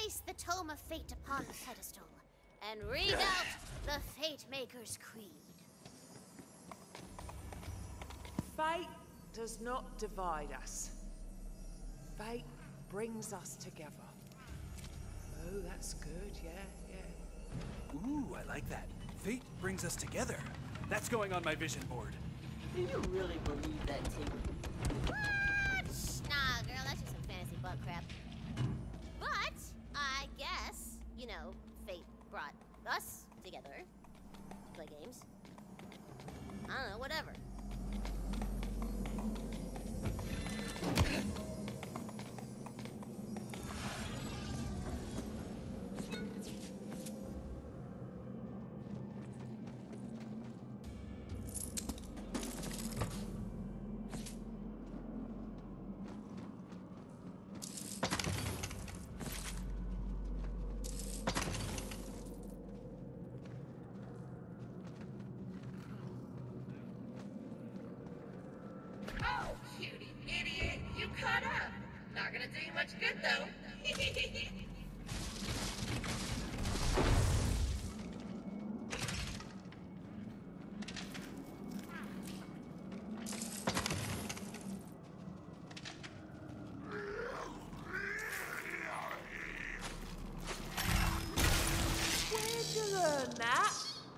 place the Tome of Fate upon the pedestal and read out the Fate Maker's creed. Fate does not divide us. Fate brings us together. Oh, that's good, yeah. Ooh, I like that. Fate brings us together. That's going on my vision board. Do you really believe that, Tinker? What? Nah, girl, that's just some fantasy bug crap. But, I guess, you know, fate brought us together to play games. I don't know, whatever. Much good though. Where'd you learn that?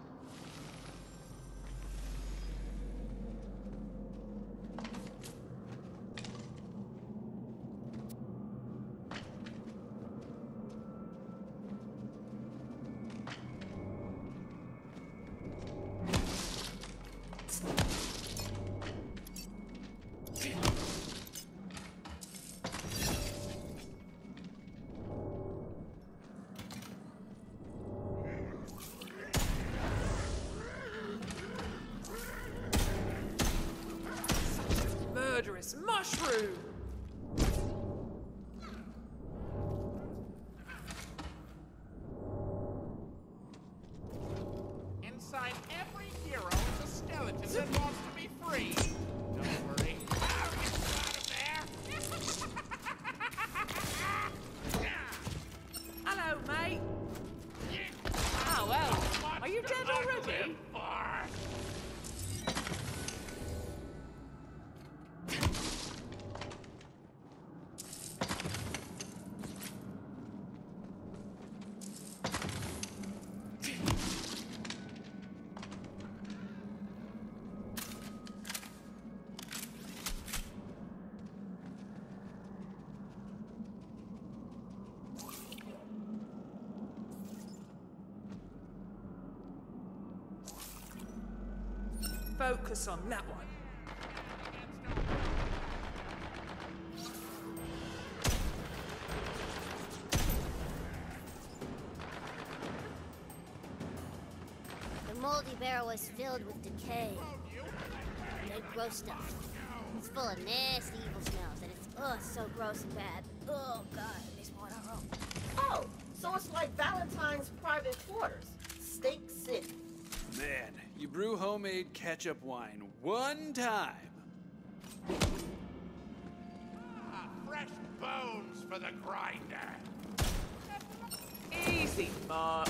Murderous mushroom! Inside every hero is a skeleton that wants to be free. Don't worry, I'll get you out of there. Hello, mate. Oh, well, are you dead already? Focus on that one. The moldy barrel is filled with decay. Dead gross stuff. It's full of nasty evil smells, and it's so gross and bad. Oh god, it makes me want to roll. Oh, so it's like Valentine's private quarters. Steak City. Man, you brew homemade ketchup wine one time. Fresh bones for the grinder. Easy, Mark.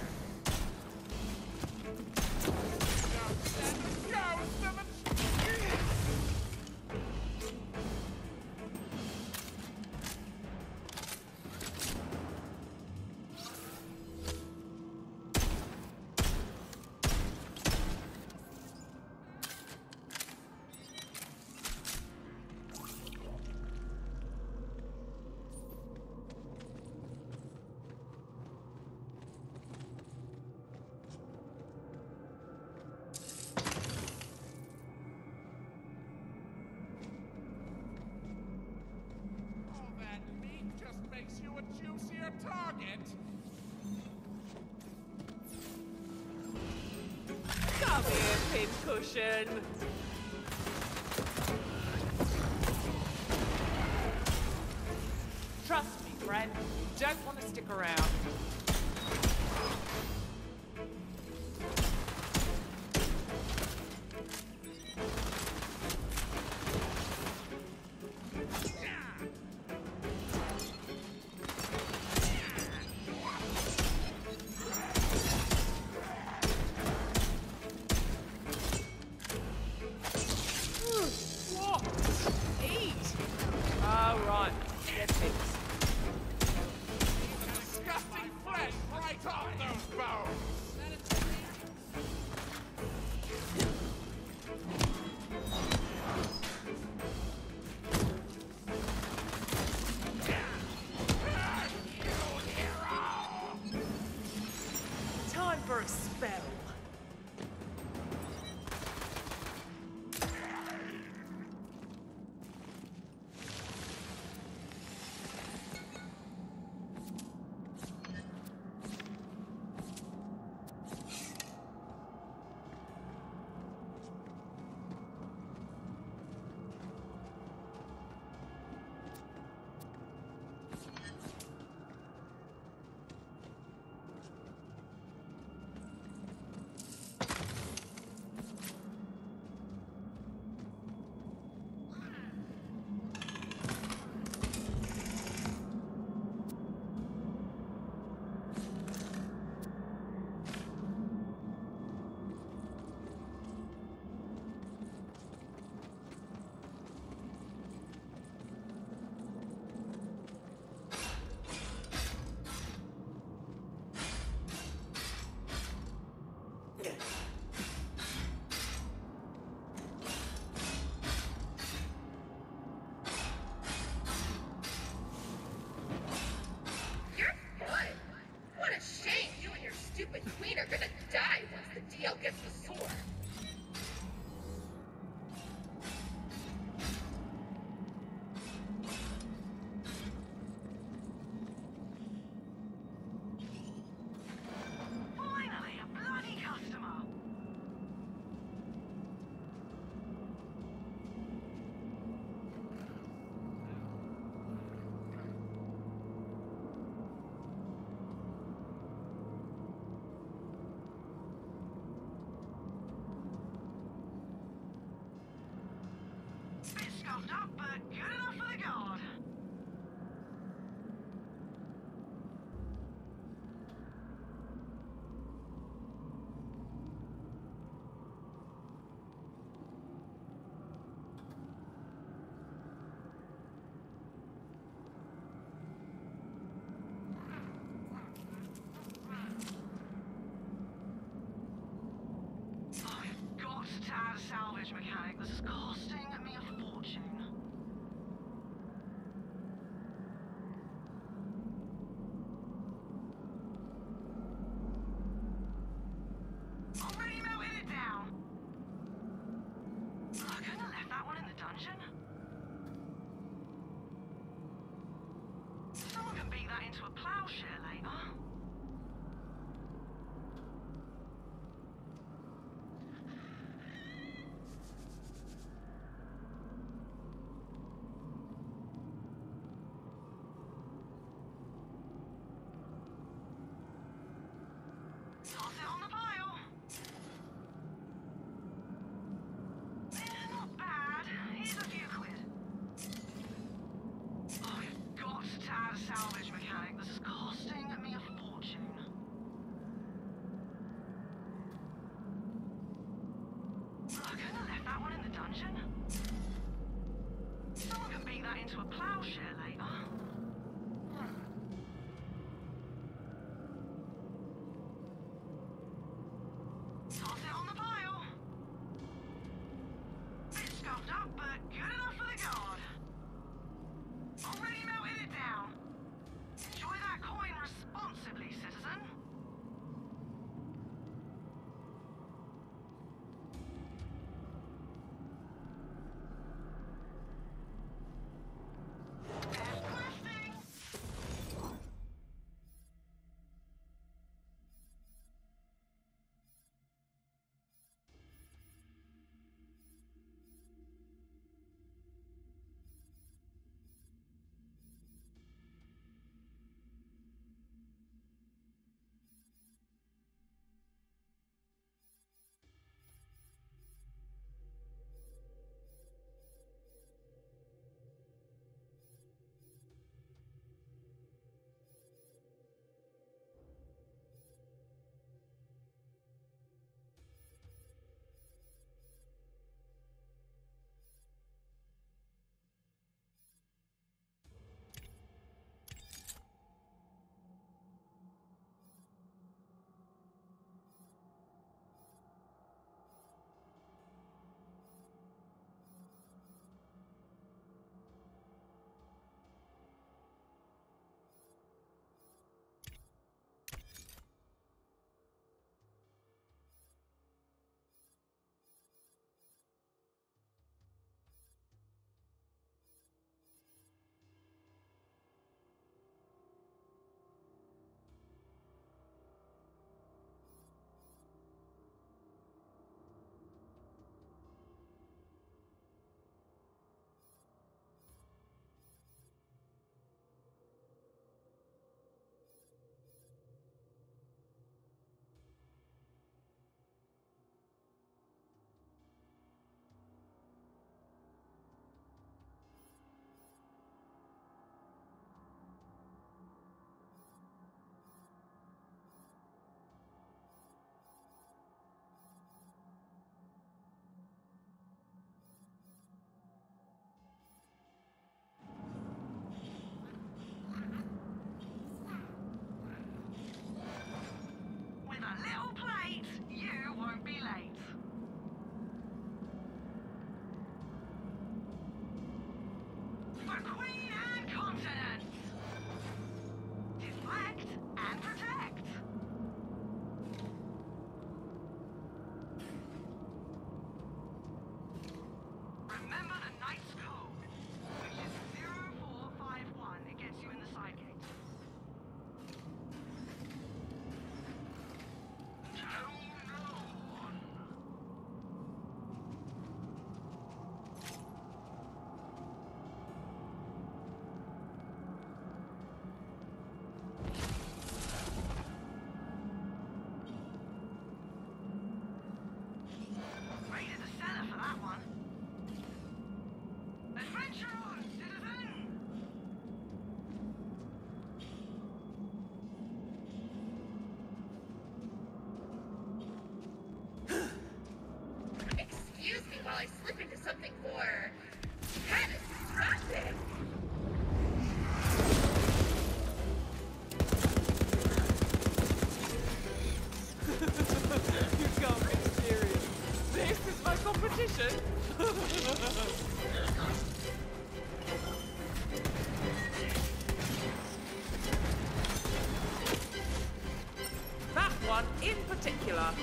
Makes you a juicier target. Come here, pincushion. Trust me, friend. You don't want to stick around. Scuffed up, but good enough for the guard. I've got to add a salvage mechanic. This is costing me a fortune. Already melted it down. I couldn't have left that one in the dungeon. Someone can beat that into a plowshare later. Toss it on the pile. Not bad. Here's a few quid. I've got to add a salvage mechanic. This is costing me a fortune. I couldn't have left that one in the dungeon. Someone can beat that into a plowshare later. Toss it on the pile. Bit scuffed up, but good enough for the guard. Already melted it down. Enjoy that coin responsibly, citizen. There's crafting. With a little plate, you won't be late. For Queen and Continent. Deflect and protect. Remember the Knight's Code, which is 0451. It gets you in the side gate. Tell no one. corner.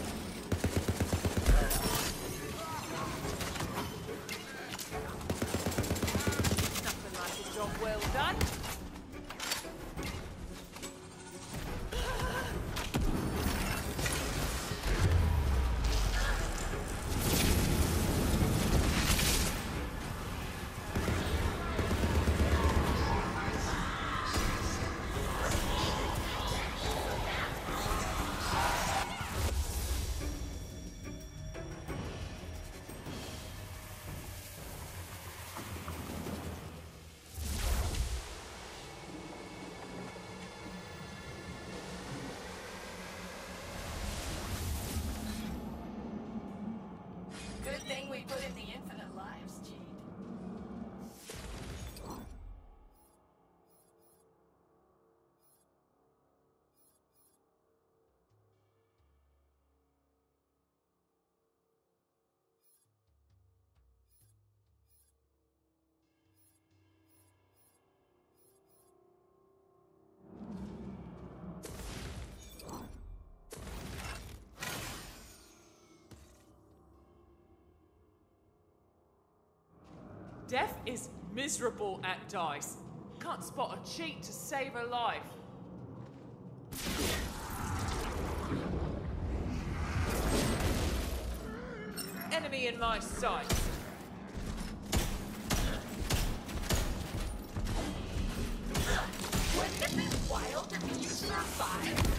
Nothing like a job well done. Good thing we put in the infinite lives, Jean. Death is miserable at dice. Can't spot a cheat to save her life. Enemy in my sights. Wouldn't it be wild if you survived?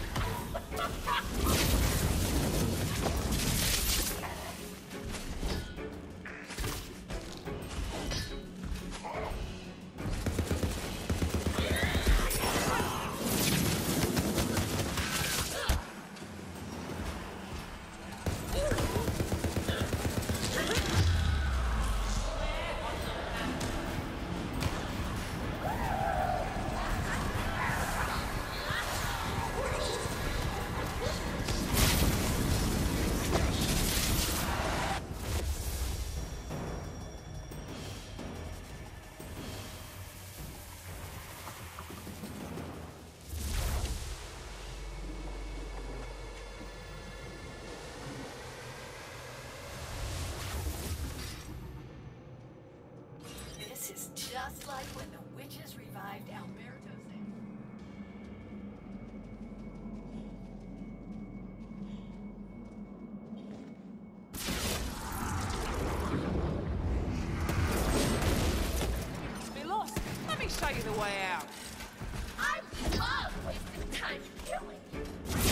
This is just like when the witches revived Alberto San. Be lost. Let me show you the way out. I love wasting time killing you.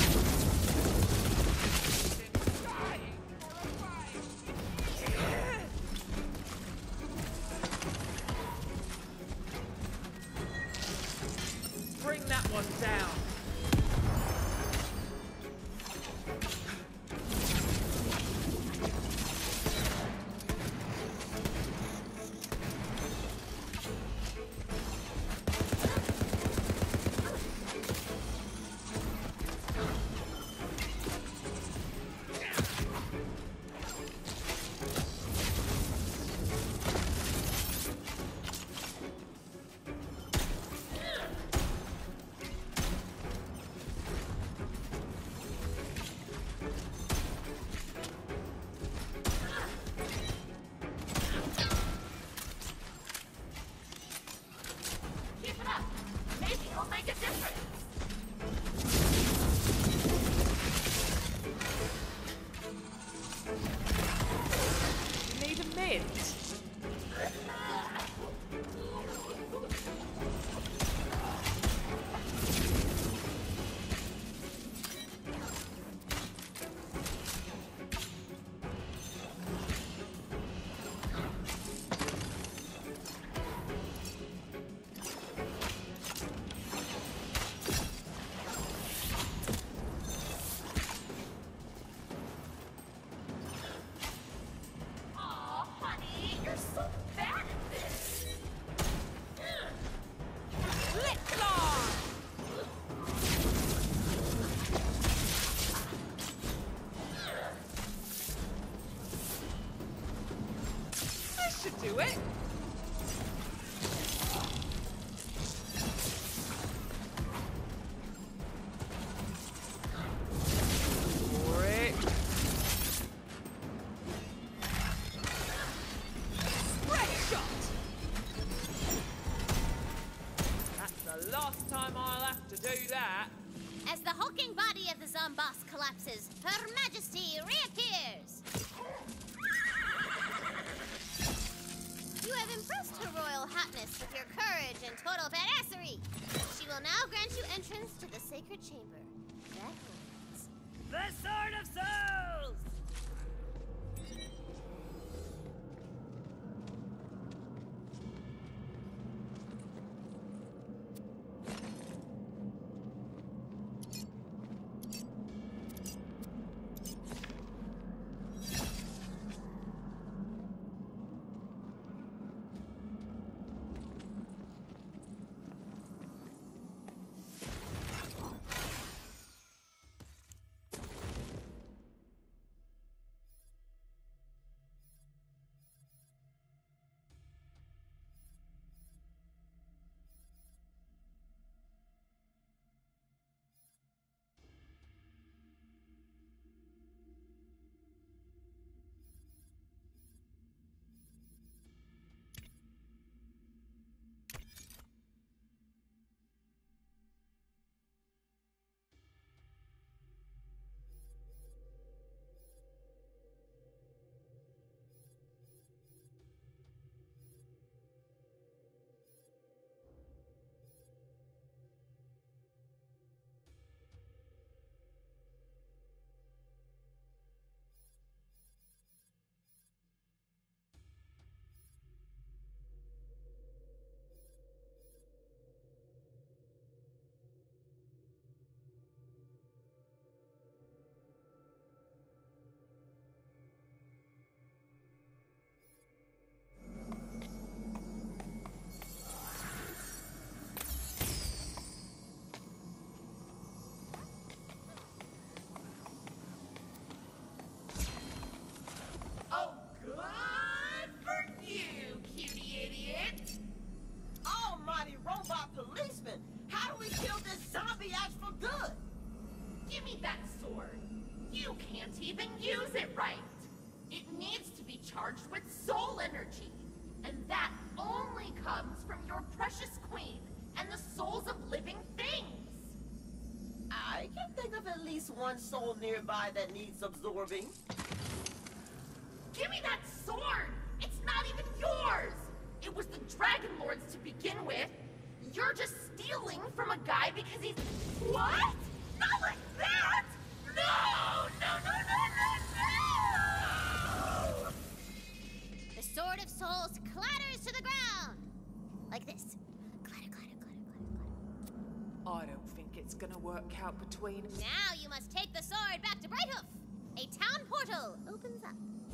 Dying for a fight. Bring that one down. Keep it up. Maybe it'll make a difference. You need a mint. Aw, honey, you're so bad at this. Lick on! This should do it. last time I'll have to do that. As the hulking body of the Zomboss collapses, Her Majesty reappears. You have impressed Her Royal Hotness with your courage and total badassery. She will now grant you entrance to the sacred chamber. That means The Sword of Souls! Oh, good for you, cutie idiot. Almighty robot policeman! How do we kill this zombie ass for good? Give me that sword. You can't even use it right. It needs to be charged with soul energy. And that only comes from your precious queen and the souls of living things. I can think of at least one soul nearby that needs absorbing. Give me that sword! It's not even yours! It was the Dragon Lord's to begin with. You're just stealing from a guy because he's... What? Not like that! No! No, no, no, no, no! the Sword of Souls clatters to the ground. Like this. Clatter, clatter, clatter, clatter, clatter. I don't think it's gonna work out between... Now you must take the sword back to Brighthoof. A town portal opens up.